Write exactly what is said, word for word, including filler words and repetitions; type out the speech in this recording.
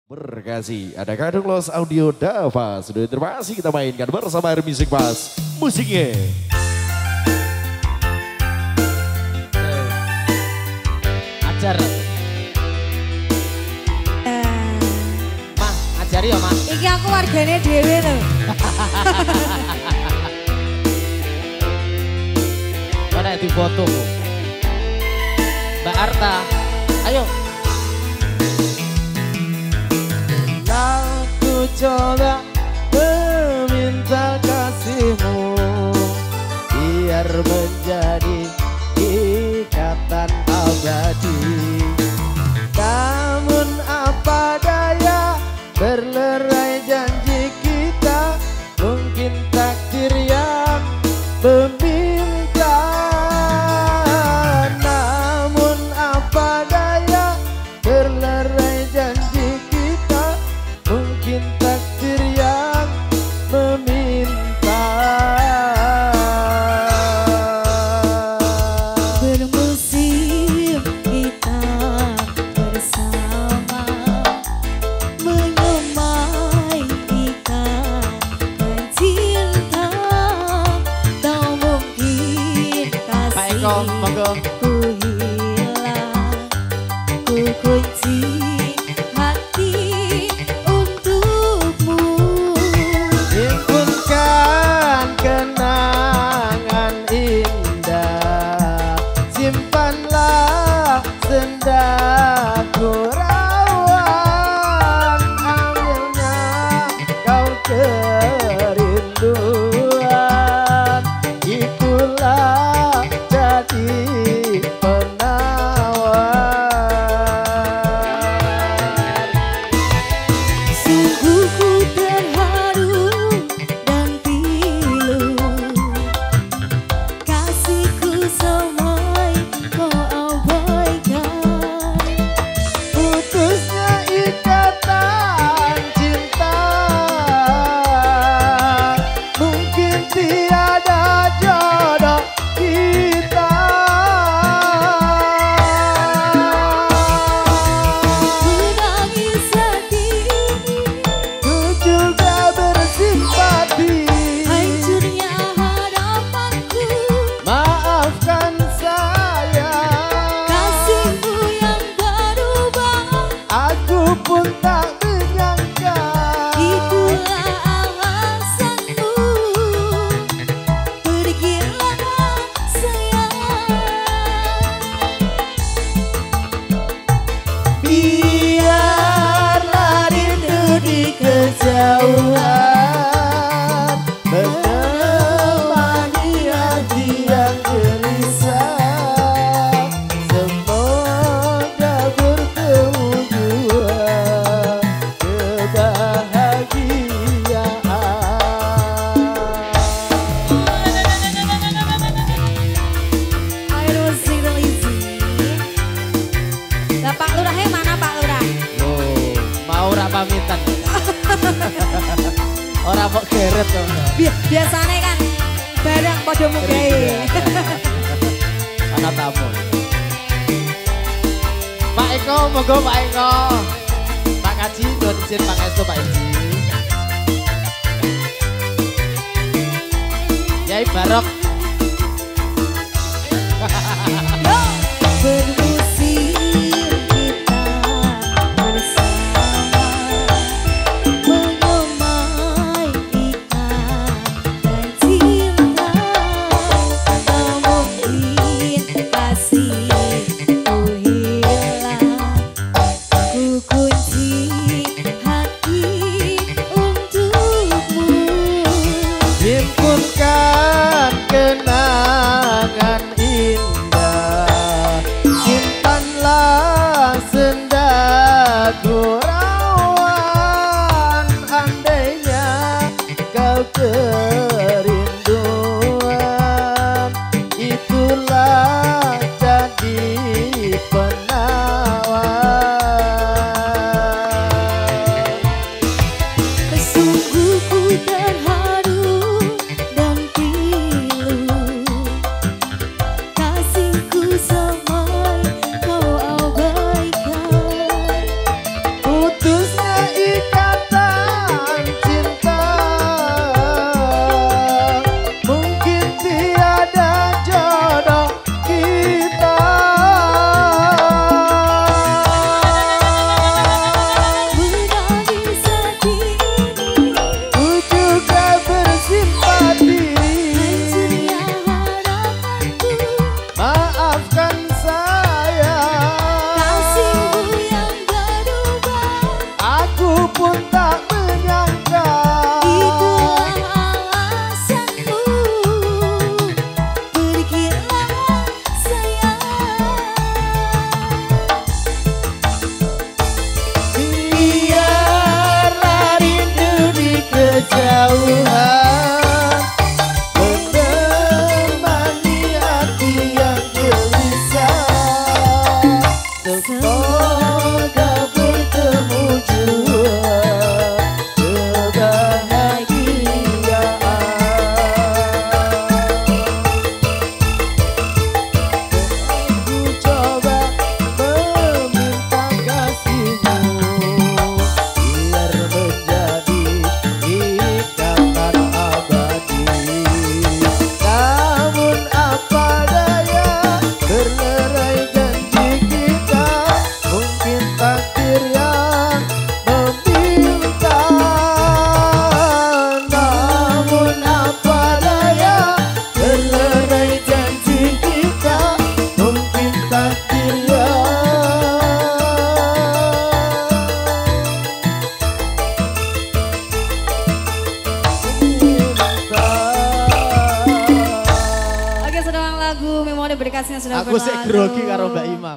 Berkasih, ada Kadung Los Audio Dava. Sudah terima kasih kita mainkan bersama Air Music Mas. Musiknya. Ajar. Mah, ajari ya, Mah. Iki aku wargane dhewe lho. Mana di foto, Bu? Mbak Arta, ayo. Aku coba meminta kasihmu biar menjadi ikatan abadi. Namun apa daya berlerai janji kita, mungkin takdir yang meminta. Namun apa daya berlerai janji kita, mungkin takdir yang meminta. Bermusim kita bersama, menyemai ikatan cinta. Tak mungkin Pak Eko, monggo. kasihku hilang, ku kunci hati untukmu. Himpunkan kenangan indah, simpanlah sendaku rawan, ambilnya kau kerinduan, itulah jadi penawar. Sungguh ku terharu dan pilu, kasihku semai kau abaikan. Putusnya ikatan cinta, mungkin tiada jodoh kita. Menangis sedih, Ku juga bersimpati, hancurnya hadapanku. maafkan saya, Kasihmu yang berubah, aku pun tak menyangka. itulah alasanmu. Pergilah sayang. Biarlah rindu di kejauhan menemani hati yang gelisah. Semoga bertemu jua kebahagiaan. Air musik religi. Lah Pak Lurahnya mana Pak Lurah? Oh, mau ora pamitan. Ora kok geret kok. Bi- Biasanya kan barang podo mugai. Ana tamu. Pak Eko, monggo Pak Eko. Pak Kaji, nuwun izin pangestu Pak Iji. Yai Barok. Bermusim kita bersama, menyemai ikatan cinta. Tak mungkin kasihku hilang, ku kunci hati untukmu. Himpunkan Aku sik grogi karo Mbak Ima.